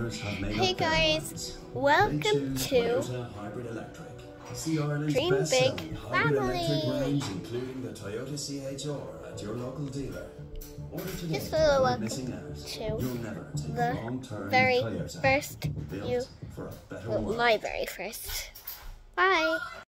Hey guys, welcome to Dream Big Family. Just a little welcome to the very first, my very first. Bye.